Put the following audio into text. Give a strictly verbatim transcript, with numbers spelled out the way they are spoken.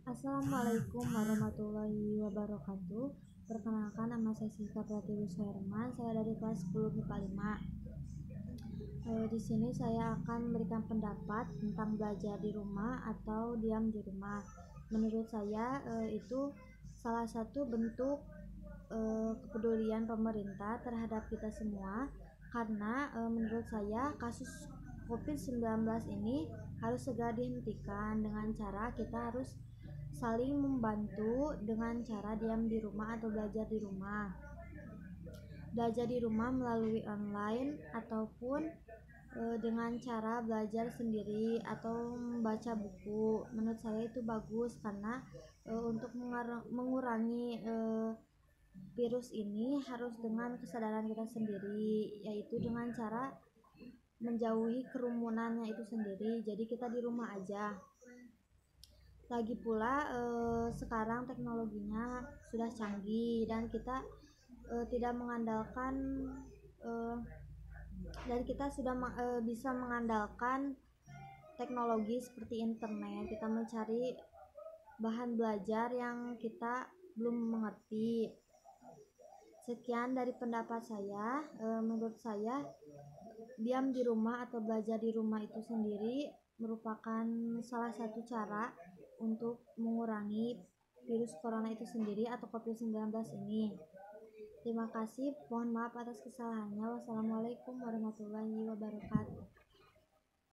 Assalamualaikum warahmatullahi wabarakatuh. Perkenalkan, nama saya Siska Pratiwi Suherman. Saya dari kelas sepuluh M I P A lima. E, di sini saya akan memberikan pendapat tentang belajar di rumah atau diam di rumah. Menurut saya e, itu salah satu bentuk e, kepedulian pemerintah terhadap kita semua, karena e, menurut saya kasus covid sembilan belas ini harus segera dihentikan dengan cara kita harus saling membantu dengan cara diam di rumah atau belajar di rumah. Belajar di rumah melalui online ataupun e, dengan cara belajar sendiri atau membaca buku. Menurut saya itu bagus karena e, untuk mengurangi e, virus ini harus dengan kesadaran kita sendiri, yaitu dengan cara menjauhi kerumunannya itu sendiri. Jadi kita di rumah aja. Lagi pula eh, sekarang teknologinya sudah canggih dan kita eh, tidak mengandalkan eh, dan kita sudah eh, bisa mengandalkan teknologi seperti internet. Kita mencari bahan belajar yang kita belum mengerti. Sekian dari pendapat saya. Eh, menurut saya diam di rumah atau belajar di rumah itu sendiri merupakan salah satu cara untuk mengurangi virus corona itu sendiri atau covid sembilan belas ini. Terima kasih, mohon maaf atas kesalahannya. Wassalamualaikum warahmatullahi wabarakatuh.